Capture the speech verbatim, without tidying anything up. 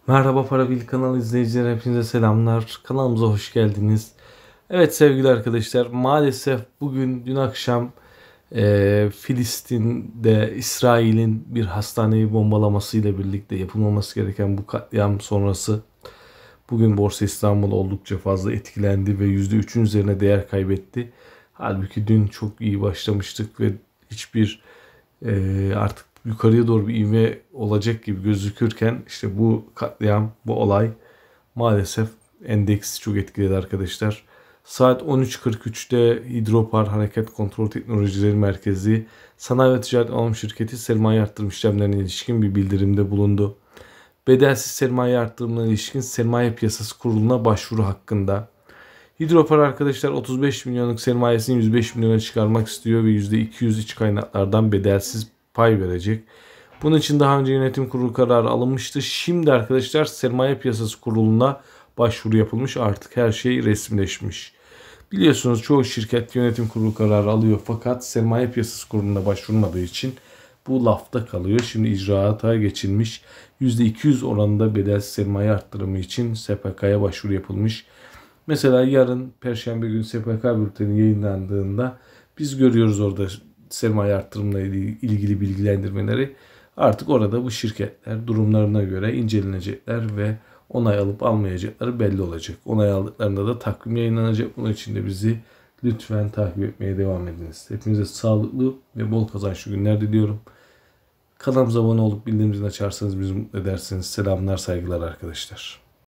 Merhaba Para Bil kanalı izleyiciler, hepinize selamlar. Kanalımıza hoş geldiniz. Evet sevgili arkadaşlar, maalesef bugün dün akşam e, Filistin'de İsrail'in bir hastaneyi bombalamasıyla birlikte yapılmaması gereken bu katliam sonrası bugün Borsa İstanbul oldukça fazla etkilendi ve yüzde üçün üzerine değer kaybetti. Halbuki dün çok iyi başlamıştık ve hiçbir e, artık yukarıya doğru bir ivme olacak gibi gözükürken işte bu katliam, bu olay maalesef endeksi çok etkiledi arkadaşlar. Saat on üç kırk üçte Hidropar Hareket Kontrol Teknolojileri Merkezi Sanayi ve Ticaret Anonim Şirketi sermaye artırım işlemlerine ilişkin bir bildirimde bulundu. Bedelsiz sermaye artırımına ilişkin Sermaye Piyasası Kurulu'na başvuru hakkında. Hidropar arkadaşlar otuz beş milyonluk sermayesini yüz beş milyona çıkarmak istiyor ve yüzde iki yüz iç kaynaklardan bedelsiz pay verecek. Bunun için daha önce yönetim kurulu kararı alınmıştı. Şimdi arkadaşlar Sermaye Piyasası Kurulu'na başvuru yapılmış. Artık her şey resmileşmiş. Biliyorsunuz çoğu şirket yönetim kurulu kararı alıyor fakat Sermaye Piyasası Kurulu'na başvurmadığı için bu lafta kalıyor. Şimdi icraata geçilmiş. yüzde iki yüz oranında bedelsiz sermaye arttırımı için S P K'ya başvuru yapılmış. Mesela yarın Perşembe günü S P K bülteni yayınlandığında biz görüyoruz orada sermaye artırımla ilgili bilgilendirmeleri. Artık orada bu şirketler durumlarına göre incelenecekler ve onay alıp almayacakları belli olacak. Onay aldıklarında da takvim yayınlanacak. Bunun için de bizi lütfen takip etmeye devam ediniz. Hepinize sağlıklı ve bol kazançlı günler diliyorum. Kanalımıza abone olup bildirimleri açarsanız bizi mutlu edersiniz. Selamlar, saygılar arkadaşlar.